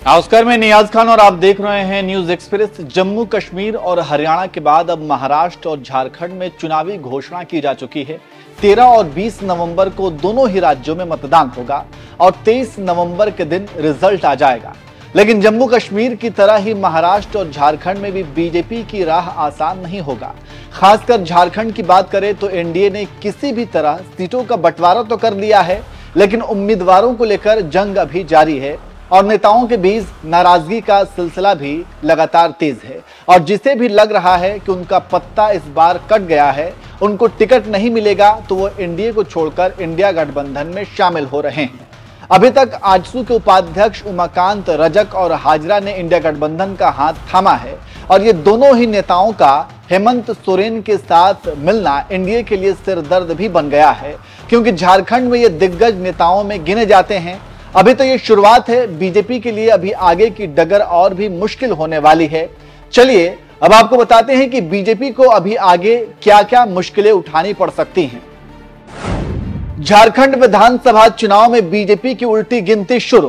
नमस्कार, मैं नियाज खान और आप देख रहे हैं न्यूज एक्सप्रेस। जम्मू कश्मीर और हरियाणा के बाद अब महाराष्ट्र और झारखंड में चुनावी घोषणा की जा चुकी है। 13 और 20 नवंबर को दोनों ही राज्यों में मतदान होगा और 23 नवंबर के दिन रिजल्ट आ जाएगा। लेकिन जम्मू कश्मीर की तरह ही महाराष्ट्र और झारखंड में भी बीजेपी की राह आसान नहीं होगा। खासकर झारखंड की बात करें तो एनडीए ने किसी भी तरह सीटों का बंटवारा तो कर लिया है, लेकिन उम्मीदवारों को लेकर जंग अभी जारी है और नेताओं के बीच नाराजगी का सिलसिला भी लगातार तेज है। और जिसे भी लग रहा है कि उनका पत्ता इस बार कट गया है, उनको टिकट नहीं मिलेगा, तो वो एनडीए को छोड़कर इंडिया गठबंधन में शामिल हो रहे हैं। अभी तक आजसू के उपाध्यक्ष उमाकांत रजक और हाजरा ने इंडिया गठबंधन का हाथ थामा है और ये दोनों ही नेताओं का हेमंत सोरेन के साथ मिलना एनडीए के लिए सिरदर्द भी बन गया है, क्योंकि झारखंड में ये दिग्गज नेताओं में गिने जाते हैं। अभी तो ये शुरुआत है, बीजेपी के लिए अभी आगे की डगर और भी मुश्किल होने वाली है। चलिए अब आपको बताते हैं कि बीजेपी को अभी आगे क्या क्या मुश्किलें उठानी पड़ सकती हैं। झारखंड विधानसभा चुनाव में बीजेपी की उल्टी गिनती शुरू।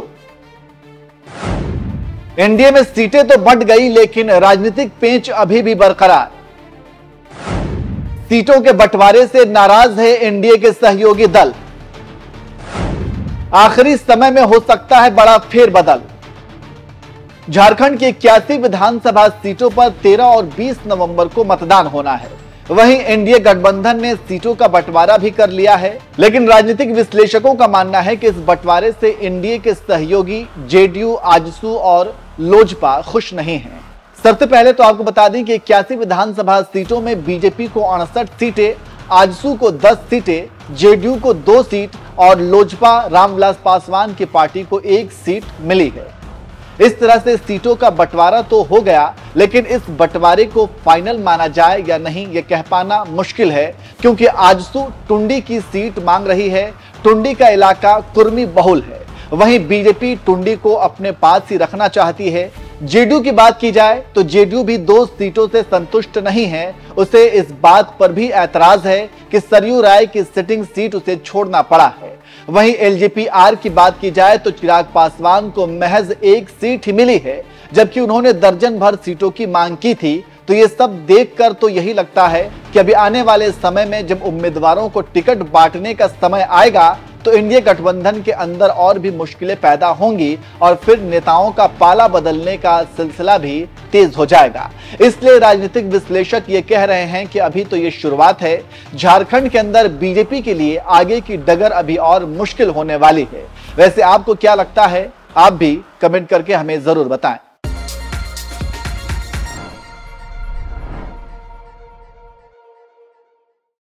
एनडीए में सीटें तो बंट गई, लेकिन राजनीतिक पेंच अभी भी बरकरार। सीटों के बंटवारे से नाराज है एनडीए के सहयोगी दल। आखिरी समय में हो सकता है बड़ा फेरबदल। झारखंड की 81 विधानसभा सीटों पर 13 और 20 नवंबर को मतदान होना है। वहीं एनडीए गठबंधन ने सीटों का बंटवारा भी कर लिया है, लेकिन राजनीतिक विश्लेषकों का मानना है कि इस बंटवारे से एनडीए के सहयोगी जेडीयू, आजसू और लोजपा खुश नहीं हैं। सबसे पहले तो आपको बता दें कि 81 विधानसभा सीटों में बीजेपी को 68 सीटें, आजसू को 10 सीटें, जेडीयू को 2 सीट और लोजपा रामविलास पासवान की पार्टी को 1 सीट मिली है। इस तरह से सीटों का बंटवारा तो हो गया, लेकिन इस बंटवारे को फाइनल माना जाए या नहीं, यह कह पाना मुश्किल है, क्योंकि आजसू टुंडी की सीट मांग रही है। टुंडी का इलाका कुर्मी बहुल है, वहीं बीजेपी टुंडी को अपने पास ही रखना चाहती है। जेडीयू की बात की जाए तो जेडीयू भी 2 सीटों से संतुष्ट नहीं है। उसे इस बात पर भी ऐतराज है कि सरयू राय की सिटिंग सीट उसे छोड़ना पड़ा है। वहीं एलजेपीआर की बात की जाए तो चिराग पासवान को महज 1 सीट ही मिली है, जबकि उन्होंने दर्जन भर सीटों की मांग की थी। तो ये सब देखकर तो यही लगता है कि अभी आने वाले समय में जब उम्मीदवारों को टिकट बांटने का समय आएगा तो इंडिया गठबंधन के अंदर और भी मुश्किलें पैदा होंगी और फिर नेताओं का पाला बदलने का सिलसिला भी तेज हो जाएगा। इसलिए राजनीतिक विश्लेषक ये कह रहे हैं कि अभी तो ये शुरुआत है। झारखंड के अंदर बीजेपी के लिए आगे की डगर अभी और मुश्किल होने वाली है। वैसे आपको क्या लगता है, आप भी कमेंट करके हमें जरूर बताएं।